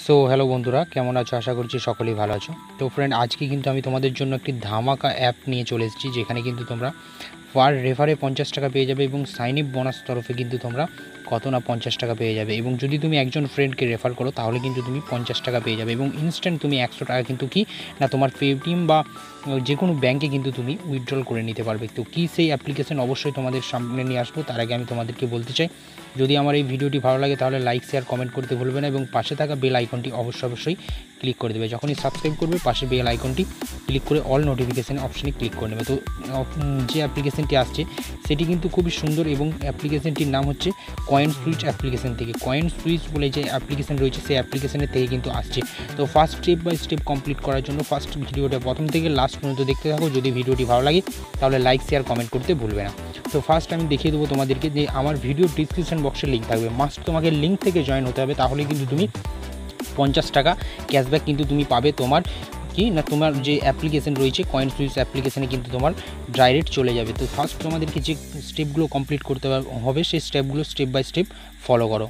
So hello বন্ধুরা, কেমন আছো? আশা করছি সকলেই ভালো আছো। তো ফ্রেন্ড, আজকে কিন্তু আমি তোমাদের জন্য একটি ধামাকা অ্যাপ নিয়ে চলে এসেছি, যেখানে কিন্তু তোমরা পার রেফারে 50 টাকা পেয়ে যাবে এবং সাইন আপ বোনাস তরফে কিন্তু তোমরা কত না 50 টাকা পেয়ে যাবে। এবং যদি তুমি একজন ফ্রেন্ডকে রেফার করো তাহলে কিন্তু তুমি 50 টাকা পেয়ে যাবে এবং ইনস্ট্যান্ট তুমি 100 টাকা কিন্তু কি না তোমার পেটিএম বা যে কোনো ব্যাঙ্কে কিন্তু তুমি উইথড্রল করে নিতে পারবে। তো কী সেই অ্যাপ্লিকেশন অবশ্যই তোমাদের সামনে নিয়ে আসবো। তার আগে আমি তোমাদেরকে বলতে চাই, যদি আমার এই ভিডিওটি ভালো লাগে তাহলে লাইক শেয়ার কমেন্ট করতে ভুলবে না এবং পাশে থাকা বেল আইকনটি অবশ্যই ক্লিক করে দেবে। যখনই সাবস্ক্রাইব করবে পাশে বেল আইকনটি ক্লিক করে অল নোটিফিকেশান অপশানে ক্লিক করে নেবে। তো যে অ্যাপ্লিকেশানটি আসছে সেটি কিন্তু খুবই সুন্দর এবং অ্যাপ্লিকেশানটির নাম হচ্ছে কয়েন সুইচ অ্যাপ্লিকেশান থেকে। কয়েন সুইচ বলে যে অ্যাপ্লিকেশান রয়েছে সেই অ্যাপ্লিকেশানের থেকে কিন্তু আসছে। তো first step by step complete করার জন্য ফার্স্ট ভিডিওটা প্রথম থেকে লাস্ট পর্যন্ত দেখতে থাকো। যদি ভিডিওটি ভালো লাগে তাহলে লাইক শেয়ার কমেন্ট করতে ভুলবে না। তো ফার্স্ট আমি দেখিয়ে দেবো তোমাদেরকে যে আমার ভিডিও ডিসক্রিপশন বক্সে লিঙ্ক থাকবে, মাস্ট তোমাকে লিঙ্ক থেকে জয়েন হতে হবে, তাহলে কিন্তু তুমি 50 টাকা ক্যাশব্যাক কিন্তু তুমি পাবে তোমার কি না তোমার যে অ্যাপ্লিকেশান রয়েছে কয়েন সুইচ অ্যাপ্লিকেশানে কিন্তু তোমার ডাইরেক্ট চলে যাবে। তো ফার্স্ট তোমাদেরকে যে স্টেপগুলো কমপ্লিট করতে হবে সেই স্টেপগুলো স্টেপ বাই স্টেপ ফলো করো।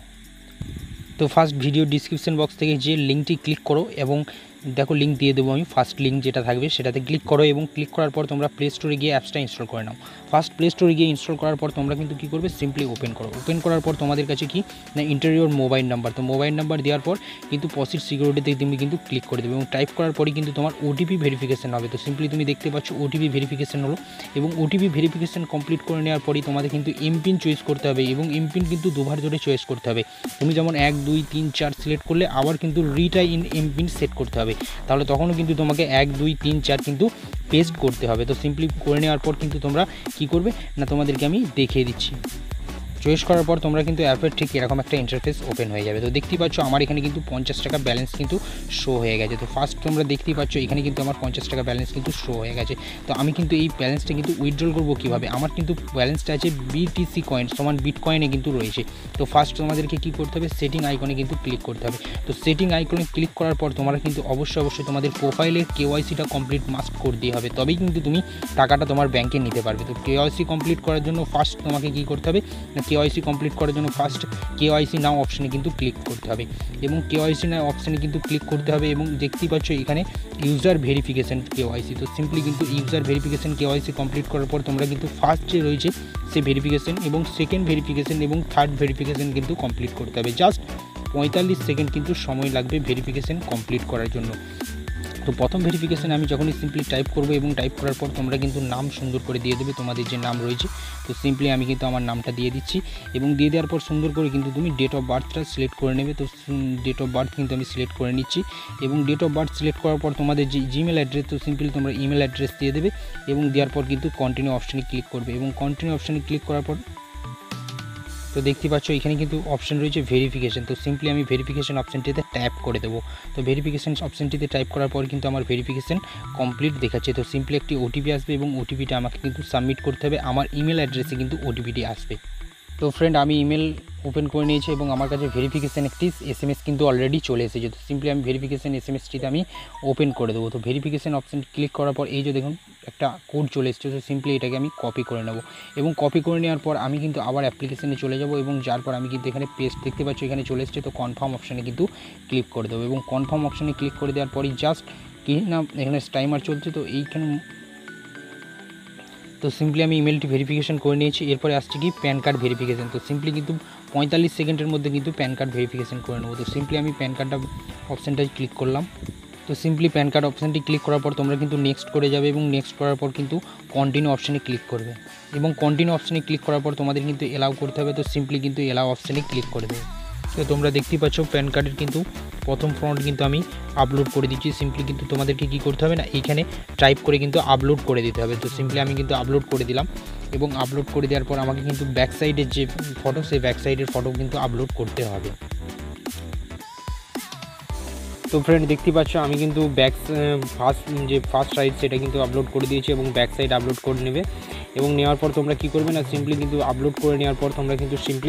তো ফার্স্ট ভিডিও ডিসক্রিপশন বক্স থেকে যে লিঙ্কটি ক্লিক করো এবং দেখো লিঙ্ক দিয়ে দেবো আমি, ফার্স্ট লিঙ্ক যেটা থাকবে সেটাতে ক্লিক করো এবং ক্লিক করার পর তোমরা প্লে স্টোরে গিয়ে অ্যাপসটা ইনস্টল করে নাও। ফার্স্ট প্লে স্টোরে গিয়ে ইনস্টল করার পর তোমরা কিন্তু কী করবে, সিম্পলি ওপেন করো। ওপেন করার পর তোমাদের কাছে কি না ইন্টারিয়র মোবাইল নাম্বার, তো মোবাইল নাম্বার দেওয়ার পর কিন্তু প্রসিড সিকিউরিটিতে তুমি কিন্তু ক্লিক করে দেবে এবং টাইপ করার পরই কিন্তু তোমার ওটিপি ভেরিফিকেশান হবে। তো সিম্পলি তুমি দেখতে পাচ্ছ ওটিপি ভেরিফিকেশান হলো এবং ওটিপি ভেরিফিকেশান কমপ্লিট করে নেওয়ার পরই তোমাদের কিন্তু এমপিন চয়েস করতে হবে এবং এমপিন কিন্তু দুবার ধরে চয়েস করতে হবে। তুমি যেমন 1 2 3 4 সিলেক্ট করলে আবার কিন্তু রিটাই ইন এমপিন সেট করতে হবে, তাহলে তখনও কিন্তু তোমাকে 1 2 3 4 কিন্তু পেস্ট করতে হবে। তো সিম্পলি করে নেওয়ার পর কিন্তু তোমরা কি করবে না তোমাদেরকে আমি দেখিয়ে দিচ্ছি। চয়েস করার পর তোমরা কিন্তু অ্যাপের ঠিক এরকম একটা ইন্টারফেস ওপেন হয়ে যাবে। তো দেখতেই পাচ্ছ আমার এখানে কিন্তু 50 টাকা ব্যালেন্স কিন্তু শো হয়ে গেছে। তো ফার্স্ট তোমরা দেখতেই পাচ্ছ এখানে কিন্তু আমার 50 টাকা ব্যালেন্স কিন্তু শো হয়ে গেছে। তো আমি কিন্তু এই ব্যালেন্সটা কিন্তু উইথড্রল করবো কীভাবে, আমার কিন্তু ব্যালেন্সটা আছে বিটিসি কয়েন সমান বিটকয়েনে কিন্তু রয়েছে। তো ফার্স্ট তোমাদেরকে কী করতে হবে, সেটিং আইকনে কিন্তু ক্লিক করতে হবে। তো সেটিং আইকনে ক্লিক করার পর তোমরা কিন্তু অবশ্যই তোমাদের প্রোফাইলের কেওয়াইসিটা কমপ্লিট মাস্ট করে দিয়ে হবে, তবেই কিন্তু তুমি টাকাটা তোমার ব্যাংকে নিতে পারবে। তো কেওয়াইসি কমপ্লিট করার জন্য ফার্স্ট তোমাকে কী করতে হবে না কেওয়াইসি কমপ্লিট করার জন্য ফার্স্ট কেওয়াইসি নাও অপশানে কিন্তু ক্লিক করতে হবে এবং কেওয়াইসি নাও অপশানে কিন্তু ক্লিক করতে হবে এবং দেখতেই পাচ্ছ এখানে ইউজার ভেরিফিকেশান কেওয়াইসি। তো সিম্পলি কিন্তু ইউজার ভেরিফিকেশান কেওয়াইসি কমপ্লিট করার পর তোমরা কিন্তু ফার্স্ট যে রয়েছে সেই ভেরিফিকেশান এবং সেকেন্ড ভেরিফিকেশান এবং থার্ড ভেরিফিকেশান কিন্তু কমপ্লিট করতে হবে। জাস্ট 45 সেকেন্ড কিন্তু সময় লাগবে ভেরিফিকেশান কমপ্লিট করার জন্য। তো প্রথম ভেরিফিকেশান আমি যখনই সিম্পলি টাইপ করবো এবং টাইপ করার পর তোমরা কিন্তু নাম সুন্দর করে দিয়ে দেবে তোমাদের যে নাম রয়েছে। তো সিম্পলি আমি কিন্তু আমার নামটা দিয়ে দিচ্ছি এবং দিয়ে দেওয়ার পর সুন্দর করে কিন্তু তুমি ডেট অফ বার্থটা সিলেক্ট করে নেবে। তো ডেট অফ বার্থ কিন্তু আমি সিলেক্ট করে নিচ্ছি এবং ডেট অফ বার্থ সিলেক্ট করার পর তোমাদের যে জিমেল অ্যাড্রেস, তো সিম্পলি তোমরা ইমেল অ্যাড্রেস দিয়ে দেবে এবং দেওয়ার পর কিন্তু কন্টিনিউ অপশানে ক্লিক করবে এবং কন্টিনিউ অপশানে ক্লিক করার পর তো দেখতে পাচ্ছ এখানে কিন্তু অপশান রয়েছে ভেরিফিকেশান। তো সিম্পলি আমি ভেরিফিকেশান অপশানটিতে ট্যাপ করে দেবো। তো ভেরিফিকেশান অপশানটিতে টাইপ করার পর কিন্তু আমার ভেরিফিকেশান কমপ্লিট দেখাচ্ছে। তো সিম্পলি একটি ওটিপি আসবে এবং ওটিপিটা আমাকে কিন্তু সাবমিট করতে হবে, আমার ইমেল অ্যাড্রেসে কিন্তু ওটিপিটি আসবে। তো ফ্রেন্ড, আমি ইমেল ওপেন করে নিয়েছি এবং আমার কাছে ভেরিফিকেশান একটি এসএমএস কিন্তু অলরেডি চলে এসেছে। তো সিম্পলি আমি ভেরিফিকেশান এসএমএসটিতে আমি ওপেন করে দেবো। তো ভেরিফিকেশান অপশান ক্লিক করার পর এই যে দেখুন একটা কোড চলে এসেছে। তো সিম্পলি এটাকে আমি কপি করে নেব এবং কপি করে নেওয়ার পর আমি কিন্তু আবার অ্যাপ্লিকেশানে চলে যাব এবং যার পর আমি কিন্তু এখানে পেস্ট দেখতে পাচ্ছি এখানে চলে এসেছে। তো কনফার্ম অপশানে কিন্তু ক্লিক করে দেবো এবং কনফার্ম অপশানে ক্লিক করে দেওয়ার পরই জাস্ট কি না এখানে টাইমার চলছে। তো এইখানে তো সিম্পলি আমি ইমেলটি ভেরিফিকেশান করে নিয়েছি। এরপরে আসছে কি প্যান কার্ড ভেরিফিকেশান। তো সিম্পলি কিন্তু 45 সেকেন্ডের মধ্যে কিন্তু প্যান কার্ড ভেরিফিকেশান করে নেবো। তো সিম্পলি আমি প্যান কার্ডটা অপশানটাই ক্লিক করলাম। তো সিম্পলি প্যান কার্ড অপশানটি ক্লিক করার পর তোমরা কিন্তু নেক্সট করে যাবে এবং নেক্সট করার পর কিন্তু কন্টিনিউ অপশানে ক্লিক করবে এবং কন্টিনিউ অপশানে ক্লিক করার পর তোমাদের কিন্তু এলাও করতে হবে। তো সিম্পলি কিন্তু এলাও অপশানে ক্লিক করে দেবে। তো তোমরা দেখতেই পাচ্ছ প্যান কার্ডের কিন্তু প্রথম ফ্রন্ট কিন্তু আমি আপলোড করে দিচ্ছি। সিম্পলি কিন্তু তোমাদেরকে কী করতে হবে না এইখানে টাইপ করে কিন্তু আপলোড করে দিতে হবে। তো সিম্পলি আমি কিন্তু আপলোড করে দিলাম এবং আপলোড করে দেওয়ার পর আমাকে কিন্তু ব্যাক সাইডের যে ফটো সেই ব্যাক সাইডের ফটো কিন্তু আপলোড করতে হবে। তো ফ্রেন্ড দেখতে পাচ্ছ আমি কিন্তু ফার্স্ট সাইড সেটা কিন্তু আপলোড করে দিয়েছি এবং ব্যাক সাইড আপলোড করে নেবে এবং নেওয়ার পর তোমরা কী করবে না সিম্পলি কিন্তু আপলোড করে নেওয়ার পর তোমরা কিন্তু সিম্পলি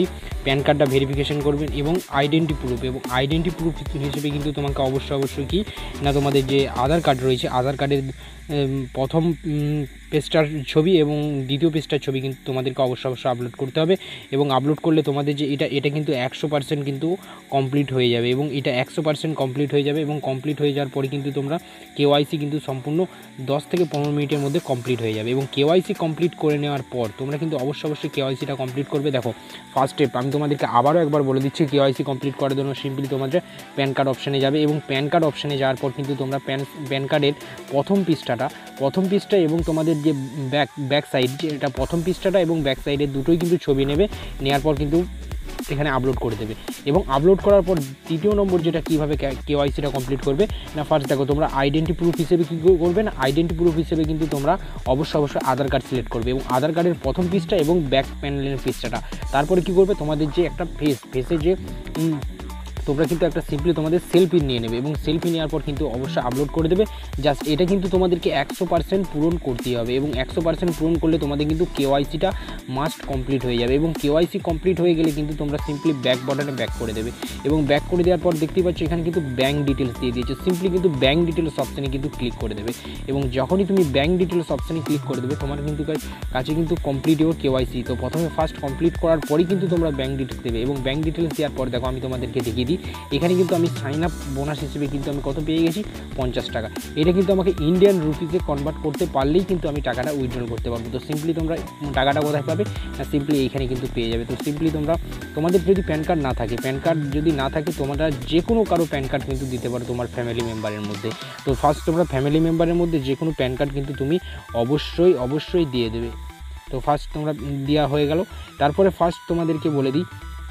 প্যান কার্ডটা ভেরিফিকেশন করবেন এবং আইডেন্টি প্রুফ, এবং আইডেন্টি প্রুফ হিসেবে কিন্তু তোমাকে অবশ্যই কি না তোমাদের যে আধার কার্ড রয়েছে, আধার কার্ডের প্রথম পেজটার ছবি এবং দ্বিতীয় পেজটার ছবি কিন্তু তোমাদেরকে অবশ্যই আপলোড করতে হবে। এবং আপলোড করলে তোমাদের যে এটা কিন্তু 100% কিন্তু কমপ্লিট হয়ে যাবে, এবং এটা 100% কমপ্লিট হয়ে যাবে। এবং কমপ্লিট হয়ে যাওয়ার পরে কিন্তু তোমরা কেওয়াইসি কিন্তু সম্পূর্ণ 10 থেকে 15 মিনিটের মধ্যে কমপ্লিট হয়ে যাবে। এবং কেওয়াইসি কমপ্লিট করে নেওয়ার পর তোমরা কিন্তু অবশ্যই কেওয়াইসিটা কমপ্লিট করবে। দেখো ফার্স্ট স্টেপ আমি তোমাদেরকে আবারও একবার বলে দিচ্ছি, কেওয়াইসি কমপ্লিট করার জন্য সিম্পলি তোমাদের প্যান কার্ড অপশানে যাবে, এবং প্যান কার্ড অপশানে যাওয়ার পর কিন্তু তোমরা প্যান কার্ডের প্রথম পৃষ্ঠা এবং তোমাদের যে ব্যাক সাইড, যেটা প্রথম পৃষ্ঠাটা এবং ব্যাক সাইডের দুটোই কিন্তু ছবি নেওয়ার পর কিন্তু এখানে আপলোড করে দেবে। এবং আপলোড করার পর তৃতীয় নম্বর যেটা কীভাবে কেওয়াইসিটা কমপ্লিট করবে না, ফার্স্ট দেখো তোমরা আইডেন্টি প্রুফ হিসেবে কী করবে না, আইডেন্টি প্রুফ হিসেবে কিন্তু তোমরা অবশ্যই আধার কার্ড সিলেক্ট করবে, এবং আধার কার্ডের প্রথম পৃষ্ঠা এবং ব্যাক প্যানেলের পৃষ্ঠাটা। তারপরে কী করবে, তোমাদের যে একটা ফেসে যে তোমরা কিন্তু একটা সিম্পলি তোমাদের সেলফি নিয়ে নেবে, এবং সেলফি নেওয়ার পর কিন্তু অবশ্যই আপলোড করে দেবে। জাস্ট এটা কিন্তু তোমাদেরকে 100% পূরণ করতেই হবে, এবং 100% পূরণ করলে তোমাদের কিন্তু কেওয়াইসিটা মাস্ট কমপ্লিট হয়ে যাবে। এবং কেওয়াইসি কমপ্লিট হয়ে গেলে কিন্তু তোমরা সিম্পলি ব্যাক বাটনে ব্যাক করে দেবে, এবং ব্যাক করে দেওয়ার পর দেখতেই পাচ্ছ এখানে কিন্তু ব্যাঙ্ক ডিটেলস দিয়ে দিয়েছে, সিম্পলি কিন্তু ব্যাঙ্ক ডিটেলস অপশানে কিন্তু ক্লিক করে দেবে। এবং যখনই তুমি ব্যাঙ্ক ডিটেলস অপশানে ক্লিক করে দেবে তোমার কিন্তু কাছে কিন্তু কমপ্লিট এবং কেওয়াইসি। তো প্রথমে ফার্স্ট কমপ্লিট করার পরই কিন্তু তোমরা ব্যাঙ্ক ডিটেলস দেবে, এবং ব্যাঙ্ক ডিটেলস দেওয়ার পর দেখো আমি তোমাদেরকে দেখিয়ে দিই, এখানে কিন্তু আমি সাইন আপ বোনাস হিসেবে কিন্তু আমি কত পেয়ে গেছি, 50 টাকা। এটা কিন্তু আমাকে ইন্ডিয়ান রুপিসে কনভার্ট করতে পারলেই কিন্তু আমি টাকাটা উইথড্রল করতে পারবো। তো সিম্পলি তোমরা টাকাটা কোথায় পাবে না, সিম্পলি এইখানে কিন্তু পেয়ে যাবে। তো সিম্পলি তোমাদের যদি প্যান কার্ড না থাকে, তোমরা যে কোনো কারো প্যান কার্ড কিন্তু দিতে পারো তোমার ফ্যামিলি মেম্বারের মধ্যে। তো ফার্স্ট তোমরা ফ্যামিলি মেম্বারের মধ্যে যে কোনো প্যান কার্ড কিন্তু তুমি অবশ্যই দিয়ে দেবে। তো ফার্স্ট তোমরা দেওয়া হয়ে গেল। তারপরে ফার্স্ট তোমাদেরকে বলে দিই,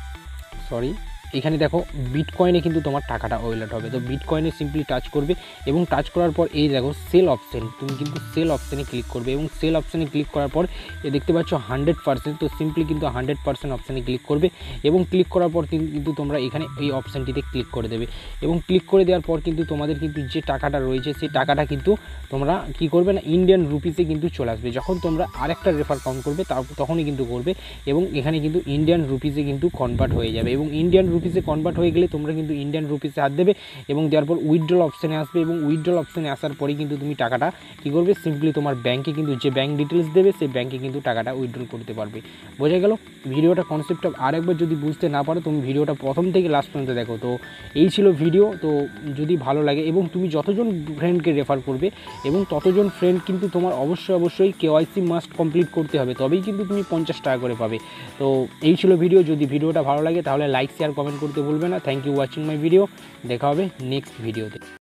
এখানে দেখো বিটকয়েনে কিন্তু তোমার টাকাটা ওয়ালেট হবে। তো বিটকয়েনে সিম্পলি টাচ করবে, এবং টাচ করার পর এই দেখো সেল অপশান, তুমি কিন্তু সেল অপশানে ক্লিক করবে, এবং সেল অপশানে ক্লিক করার পর দেখতে পাচ্ছ 100%। তো সিম্পলি কিন্তু 100% অপশানে ক্লিক করবে, এবং ক্লিক করার পর কিন্তু তোমরা এখানে এই অপশানটিতে ক্লিক করে দেবে। এবং ক্লিক করে দেওয়ার পর কিন্তু তোমাদের কিন্তু যে টাকাটা রয়েছে সেই টাকাটা কিন্তু তোমরা কী করবে না, ইন্ডিয়ান রুপিসে কিন্তু চলে আসবে। যখন তোমরা আরেকটা রেফার কাউন্ট করবে তখনই কিন্তু করবে, এবং এখানে কিন্তু ইন্ডিয়ান রুপিসে কিন্তু কনভার্ট হয়ে যাবে। এবং ইন্ডিয়ান রুপিসে কনভার্ট হয়ে গেলে তোমরা কিন্তু ইন্ডিয়ান রুপিসে হাত দেবে, এবং দেওয়ার পর উইথড্রল অপশানে আসবে, এবং উইথড্রল অপশানে আসার পরেই কিন্তু তুমি টাকাটা কী করবে, সিম্পলি তোমার ব্যাঙ্কে কিন্তু যে ব্যাঙ্ক ডিটেলস দেবে সেই ব্যাঙ্কে কিন্তু টাকাটা উইথড্রল করতে পারবে। বোঝা গেল ভিডিওটা কনসেপ্টটা? আরেকবার যদি বুঝতে না পারো তুমি ভিডিওটা প্রথম থেকে লাস্ট পর্যন্ত দেখো। তো এই ছিল ভিডিও। তো যদি ভালো লাগে এবং তুমি যতজন ফ্রেন্ডকে রেফার করবে এবং ততজন ফ্রেন্ড কিন্তু তোমার অবশ্যই কেওয়াইসি মাস্ট কমপ্লিট করতে হবে, তবেই কিন্তু তুমি 50 টাকা করে পাবে। তো এই ছিল ভিডিও। যদি ভিডিওটা ভালো লাগে তাহলে লাইক শেয়ার কমেন্ট করতে ভুলবে না। Thank you watching my video. দেখা হবে নেক্সট ভিডিওতে।